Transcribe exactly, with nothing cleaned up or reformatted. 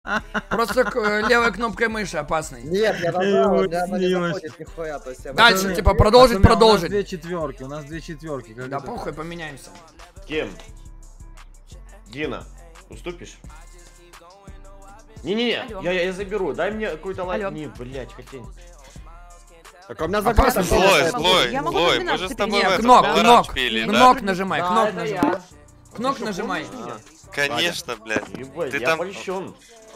Просто левой кнопкой мыши опасный. Нет, я нажал, у меня она не заходит нихуя, то есть я... Дальше, типа, продолжить, продолжить. У нас две четверки, у нас две четверки. Да похуй, поменяемся. Кем? Дина, уступишь? Не-не-не, я, я заберу, дай мне какой-то лайк. Не, блять, хотень. Так у меня закрыто. Злой, злой, злой, мы же с тобой в этом Кнок, Valorant кнок, пили, да? кнок нажимай, Да, кнок это нажимай. я. Кнок Ты что, нажимай. помнишь меня? Конечно, блядь. Ебать, Ты я там- польщен.